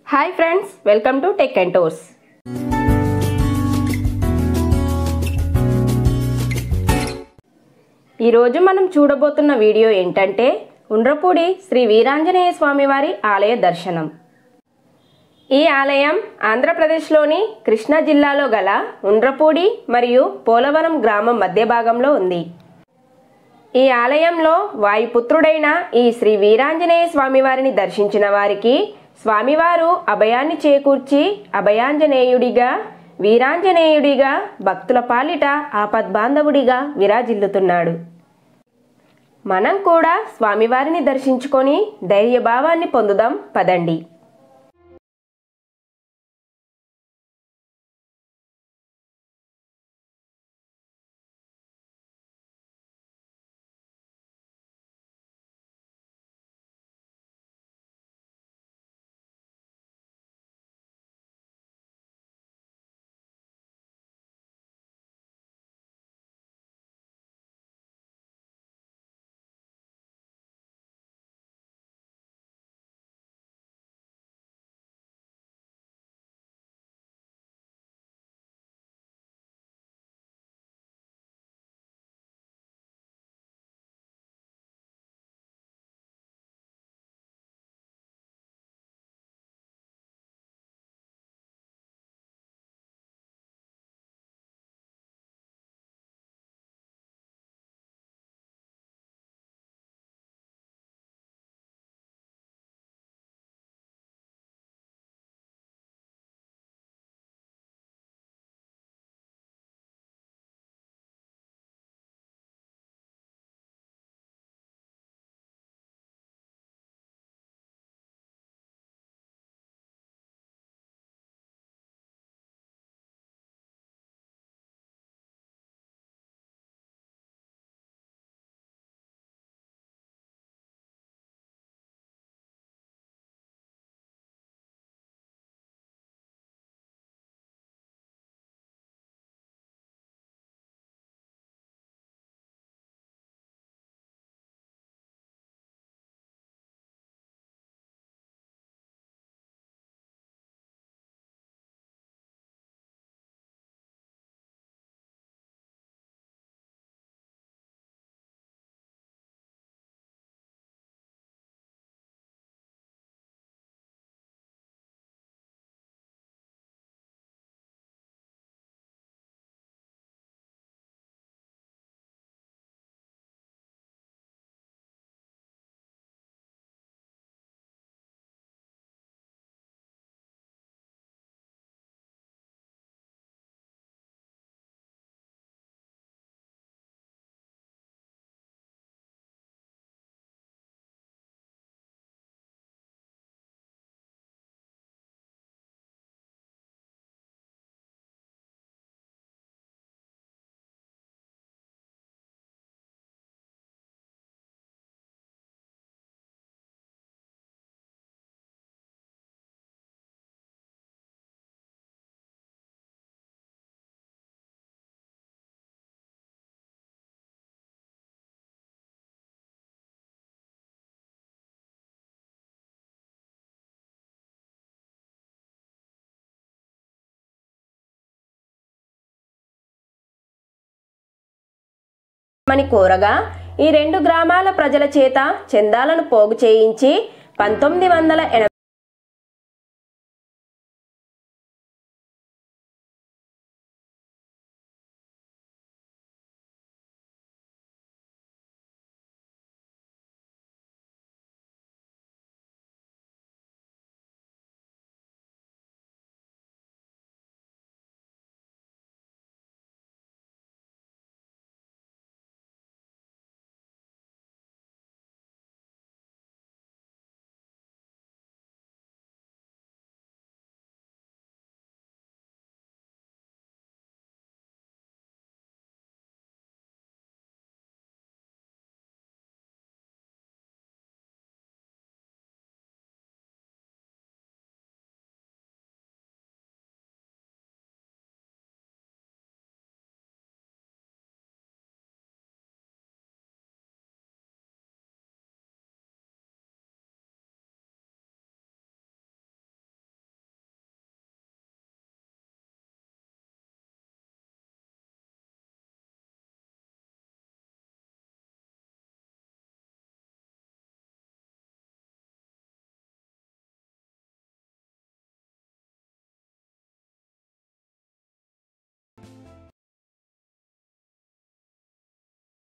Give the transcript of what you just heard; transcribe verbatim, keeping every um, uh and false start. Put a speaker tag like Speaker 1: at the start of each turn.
Speaker 1: Hi friends, welcome to tech and tours. ఈరోజు మనం చూడబోతున్న video ఏంటంటే ఉండ్రపూడి శ్రీ వీరాంజనేయ స్వామివారి ఆలయ దర్శనం. ఈ ఆలయం ఆంధ్రప్రదేశ్లోని కృష్ణా జిల్లాలో గల ఉండ్రపూడి మరియు పోలవరం గ్రామం మధ్య భాగంలో ఉంది. ఈ ఆలయంలో వాయుపుత్రుడైన ఈ శ్రీ వీరాంజనేయ స్వామివారిని దర్శించిన వారికి స్వామివారు అభయాన్ని చేకూర్చి అభయాంజనేయుడిగా, వీరాంజనేయుడిగా, భక్తుల పాలిట ఆపద్బాంధవుడిగా విరాజిల్లుతున్నాడు. మనం కూడా స్వామివారిని దర్శించుకొని ధైర్యభావాన్ని పొందుదాం పదండి. మని కోరగా ఈ రెండు గ్రామాల ప్రజల చేత చందాలను పోగు చేయించి పంతొమ్మిది వందల ఎనభై